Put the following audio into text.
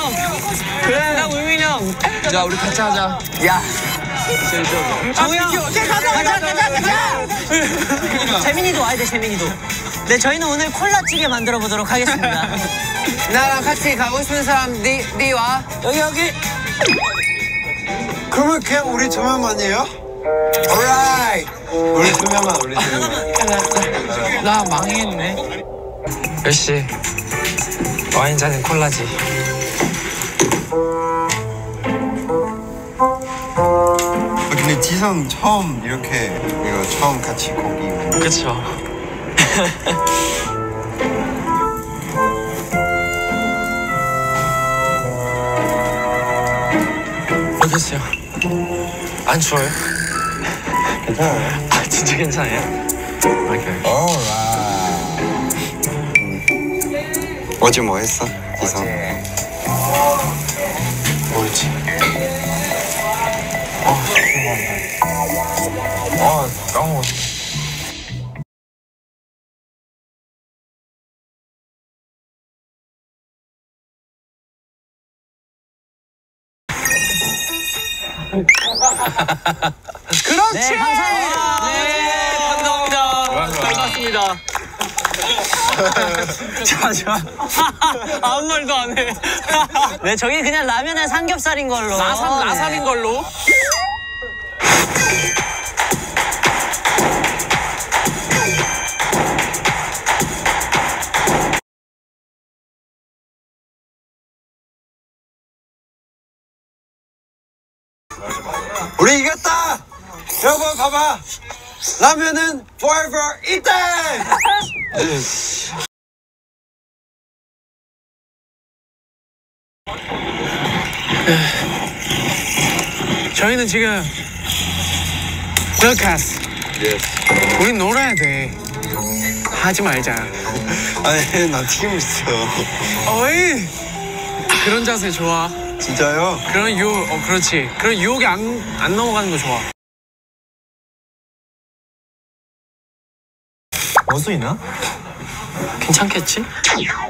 그래. 나 우민 형. 자, 우리 같이 하자. 야. 정우 형. 가자. 재민이도 와야 돼, 재민이도. 네, 저희는 오늘 콜라찌개 만들어 보도록 하겠습니다. 나랑 같이 가고 싶은 사람 네 와. 여기. 그러면 그냥 우리 두 명만이에요? alright. 우리 두 명만, 우리 두 명만. 나 망했네. 역시 와인잔은 콜라지. 근데 지성 처음 이렇게 이거 처음 같이 고기. 그쵸. 어땠어요? 안 추워요? 괜찮아요? 아 진짜 괜찮아요? 오케이. 어제 뭐 했어, 지성? 뭐였지? 까먹었어. 그렇지! 네, 감사합니다. 네, 감사합니다. 잘 봤습니다. 좋아. 아무 말도 안 해. 네, 저희 그냥 라면에 삼겹살인 걸로. 라삼인 걸로. 우리 이겼다! 여러분 봐봐! 라면은 forever 있대! 저희는 지금 브로드캐스트. 우린 놀아야 돼. 하지 말자. 아니, 나 튀고 있어. 어이. 그런 자세 좋아. 진짜요? 그런 그렇지. 그런 유혹에 안 넘어가는 거 좋아. 원수이나? 괜찮겠지?